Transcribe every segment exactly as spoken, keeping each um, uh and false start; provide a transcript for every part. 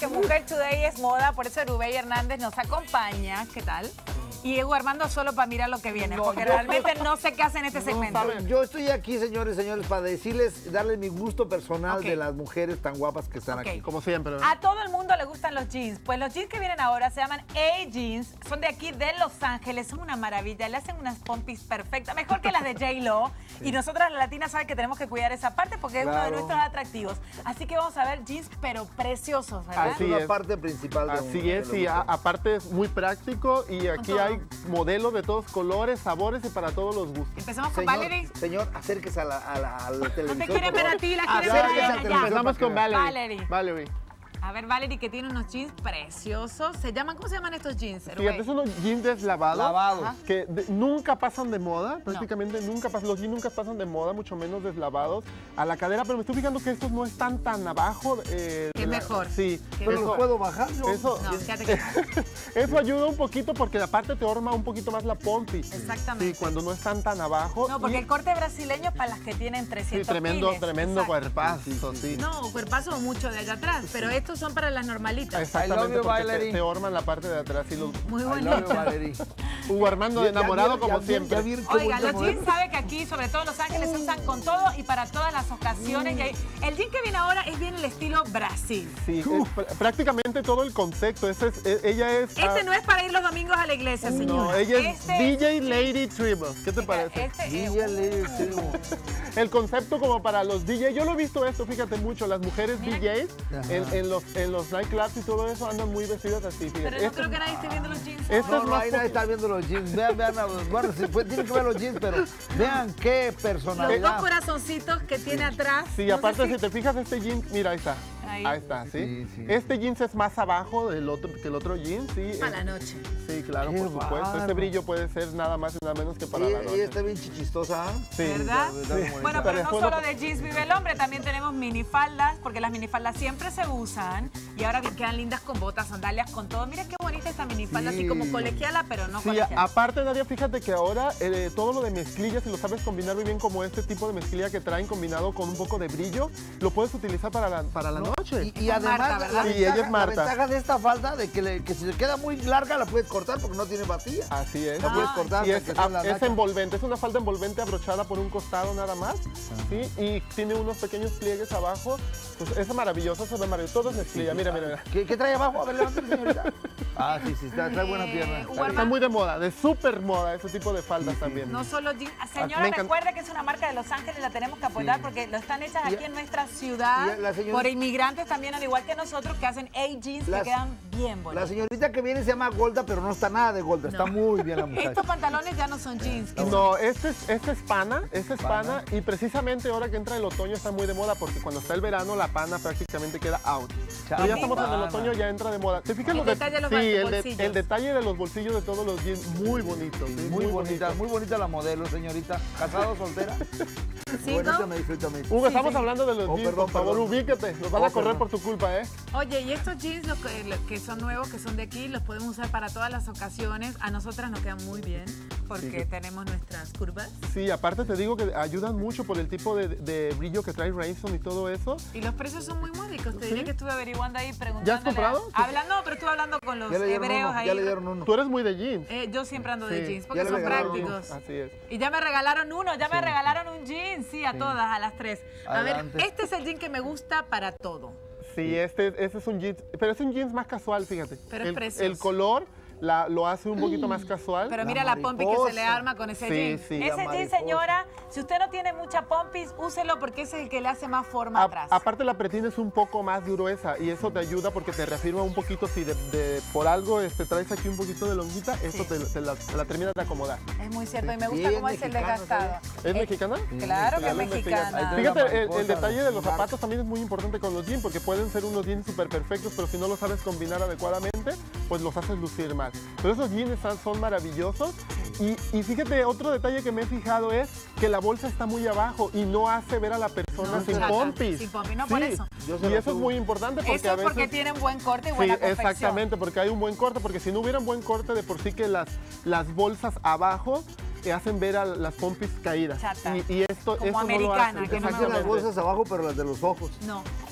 que Mujer Today es moda, por eso Erubey Hernández nos acompaña. ¿Qué tal? Y Diego Armando solo para mirar lo que viene, No, porque yo- realmente no sé qué hace en este No, segmento. saben, yo estoy aquí, señores y señores, para decirles, darles mi gusto personal Ok. de las mujeres tan guapas que están Ok. aquí. Como siempre. A todo el mundo le gustan los jeans. Pues los jeans que vienen ahora se llaman A-Jeans. Son de aquí, de Los Ángeles. Son una maravilla. Le hacen unas pompis perfectas. Mejor que las de J-Lo. Sí. Y nosotras las latinas saben que tenemos que cuidar esa parte porque es uno de Claro. nuestros atractivos. Así que vamos a ver jeans, pero preciosos, ¿verdad? Es Así una es. parte principal de un- Así de es, los y a- mujeres. aparte es muy práctico y aquí todo. hay modelos de todos colores, sabores y para todos los gustos. Empezamos con Señor, Valerie. señor, acérquese a la, a la, al televisor. No te quieren por ver favor. a ti, la Ah, quieren ya, ver a ya, ella, ya, ya. televisor Empezamos para con que- Valerie. Valerie. Valerie. A ver, Valerie, que tiene unos jeans preciosos. ¿Se llaman? ¿Cómo se llaman estos jeans? Fíjate, son unos jeans deslavados. Lavados. Ajá. Que de- nunca pasan de moda, prácticamente nunca pasan, los jeans nunca pasan de moda, mucho menos deslavados a la cadera, pero me estoy fijando que estos no están tan abajo. Eh, Qué de la- mejor. Sí. Qué ¿Pero mejor. los puedo bajar yo? Eso, No, fíjate que eso ayuda un poquito porque aparte te horma un poquito más la pompi. Exactamente. Sí, cuando no están tan abajo. No, porque Y- el corte brasileño es para las que tienen sí, trescientos tremendo, kilos. tremendo Exacto. cuerpazo, sí. No, cuerpazo mucho de allá atrás, pero estos son para las normalitas. I love Exactamente, you, porque te, Valerie. te horman la parte de atrás y los... Muy I love you, bonito. Valerie. Hugo Armando de Ya- ya enamorado vieron- como ya vieron- siempre. ya vieron qué Oigan, bonito los modelo. jeans sabe que aquí, sobre todo en Los Ángeles, se usan con todo y para todas las ocasiones. Y hay- el jean que viene ahora es bien el estilo Brasil. Sí, es pr- prácticamente todo el concepto. Ese es, e- ella es... Este ah, no es para ir los domingos a la iglesia, señor. no, ella es Este- D J Lady Tribble. ¿Qué te parece? Este, eh, Villa Lady Tribu. El concepto como para los D J, yo lo he visto esto, fíjate mucho, las mujeres Mira. D Js Ajá. en, en los, en los nightclubs y todo eso andan muy vestidas así, fíjate. pero no Este- creo que nadie esté viendo los jeans. Este No, es no, más ahí nadie poqui- está viendo los jeans. Vean, vean, bueno, sí, pues, tienen que ver los jeans, pero vean qué Los dos personalidad. corazoncitos que tiene atrás. Sí, No sé aparte si- si te fijas este jean, mira, ahí está. Ahí. Ahí, está, ¿sí? Sí, sí. Este jeans es más abajo del otro, que el otro jean, sí. Para es- la noche. Sí, claro, Qué por supuesto. Este bárbaro. brillo puede ser nada más y nada menos que para Y, la y noche. está bien chichistosa. ¿ah? Sí. ¿Verdad? está bien bonita. Bueno, pero no Después solo lo- de jeans vive el hombre, también tenemos minifaldas, porque las minifaldas siempre se usan y ahora bien quedan lindas con botas, sandalias, con todo. Mira qué bonita esta minifalda, Sí. así como colegiala, pero no Sí, colegiala. aparte, Nadia, fíjate que ahora eh, todo lo de mezclilla, si lo sabes combinar muy bien como este tipo de mezclilla que traen combinado con un poco de brillo, lo puedes utilizar para la, para la noche. Y, y Esa además, Marta, la, ¿verdad? Sí, ventaja, ella es Marta. la ventaja de esta falda de que, le- que si le queda muy larga la puedes cortar porque no tiene batilla. Así es. La puedes cortar Y hasta es, que sea la a- es naca. envolvente, es una falda envolvente abrochada por un costado nada más, ¿sí? Y tiene unos pequeños pliegues abajo, pues es maravilloso, eso es maravilloso, todo es mezclilla, mira, mira, mira. ¿Qué, qué trae abajo? A ver, levántale, señorita. Ah, sí, sí, está, trae buena Eh, pierna. Hugo Está muy de moda, de súper moda ese tipo de faldas también. No solo jeans. Señora, Me encanta. recuerde que es una marca de Los Ángeles, la tenemos que apoyar Sí. porque lo están hechas Y- aquí en nuestra ciudad y la señora- por inmigrantes también, al igual que nosotros, que hacen A-Jeans que Las- quedan bien La bonitos. señorita que viene se llama Golda, pero no está nada de Golda. Está No. muy bien la muchacha. Estos pantalones ya no son jeans. que son- No, este es, este es pana, este es pana, Pana. y precisamente ahora que entra el otoño está muy de moda porque cuando está el verano la pana prácticamente queda out. Pero ya estamos en el pana. otoño, ya entra de moda. ¿Te fijas El lo de- detalle de los sí, el, de- bolsillos. el detalle de los bolsillos de todos los jeans, muy bonito. sí, Muy, bonita, bonito. muy bonita la modelo, señorita. ¿Casado, soltera? Sí, Bonita, ¿no? me disfruta, me disfruta. Hugo, Sí, estamos sí. hablando de los Oh, jeans, perdón, por favor, perdón. ubícate. Nos van Oh, a correr perdón. por tu culpa, ¿eh? Oye, y estos jeans lo que, lo que son nuevos, que son de aquí, los podemos usar para todas las ocasiones. A nosotras nos quedan muy bien porque Sí. tenemos nuestras curvas. Sí, aparte te digo que ayudan mucho por el tipo de, de brillo que trae Rayson y todo eso. Y los precios son muy módicos. Te ¿Sí? diré que estuve averiguando ahí, preguntando. ¿Ya has comprado? Hablando, pero estuve hablando con los Ya le dieron hebreos uno, ahí. ya le dieron uno. Tú eres muy de jeans. Eh, yo siempre ando de Sí, jeans ya porque le son regalaron prácticos. jeans, así es. Y ya me regalaron uno, ya me regalaron un jean, sí, a todas, a las tres. A Adelante. ver, este es el jean que me gusta para todo. Sí, este, este es un jeans, pero es un jeans más casual, fíjate. Pero es el, precioso. el color la, lo hace un poquito más casual. Pero La mira la pompi que se le mariposa. arma con ese Sí, jean. sí, la ese jean, mariposa. señora, si usted no tiene mucha pompis, úselo porque ese es el que le hace más forma A- atrás. aparte la pretina es un poco más gruesa y eso te ayuda porque te reafirma un poquito si de, de- por algo este, traes aquí un poquito de longuita, eso Sí. te, te la, te la termina de acomodar. Es muy cierto y me Sí, gusta es cómo es el mexicano, desgastado. ¿Es Eh, mexicana? Claro que Ya es lo investigas. mexicana. Ahí Fíjate, la el, el mariposa, detalle de los Marta. zapatos también es muy importante con los jeans porque pueden ser unos jeans súper perfectos, pero si no los sabes combinar adecuadamente, pues los haces lucir mal. Pero esos jeans están- son maravillosos y, y fíjate, otro detalle que me he fijado es que la bolsa está muy abajo y no hace ver a la persona No, sin chata, pompis. sin pompis, no, por eso. Yo se Y la eso es subo. muy importante porque Eso a es veces... porque tienen buen corte y Sí, buena confección. exactamente, porque hay un buen corte, porque si no hubiera un buen corte de por sí que las, las bolsas abajo te hacen ver a las pompis caídas. Chata. Y, y esto, Como esto americana, no lo hace. que no me Sacan las Exactamente. bolsas abajo, pero las de los ojos. No.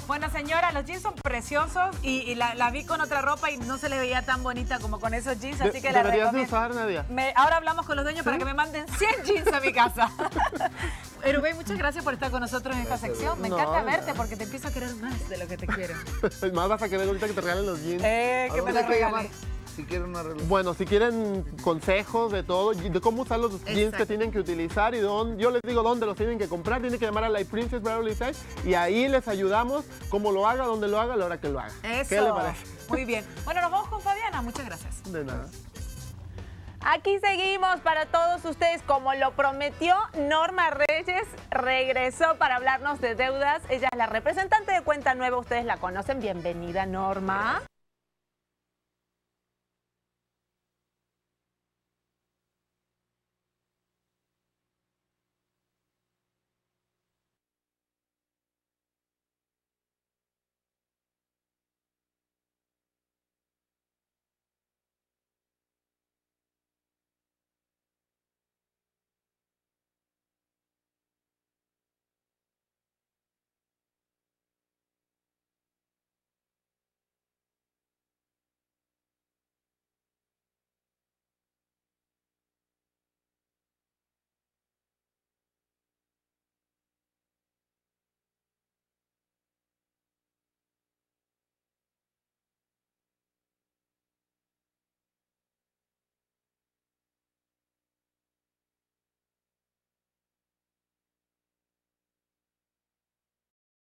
Bueno, señora, los jeans son preciosos y, y la, la vi con otra ropa y no se le veía tan bonita como con esos jeans, así que la Deberías de recomiendo. usar, Nadia. Me, ahora hablamos con los dueños, ¿sí?, para que me manden cien jeans a mi casa. Erubey, muchas gracias por estar con nosotros en esta sección. Me No, encanta no. verte porque te empiezo a querer más de lo que te quiero. Más vas a querer ahorita que te regalen los jeans. Eh, ¿A que me dónde la hay que llamar regales. si quieren una relación? Bueno, si quieren consejos de todo, de cómo usar los jeans Exacto. que tienen que utilizar y dónde, yo les digo dónde los tienen que comprar, tienen que llamar a la Princess Beverly Size y ahí les ayudamos cómo lo haga, dónde lo haga, a la hora que lo haga. Eso. ¿Qué le parece? Muy bien. Bueno, nos vamos con Fabiana. Muchas gracias. De nada. Aquí seguimos para todos ustedes. Como lo prometió, Norma Reyes regresó para hablarnos de deudas. Ella es la representante de Cuenta Nueva. Ustedes la conocen. Bienvenida, Norma.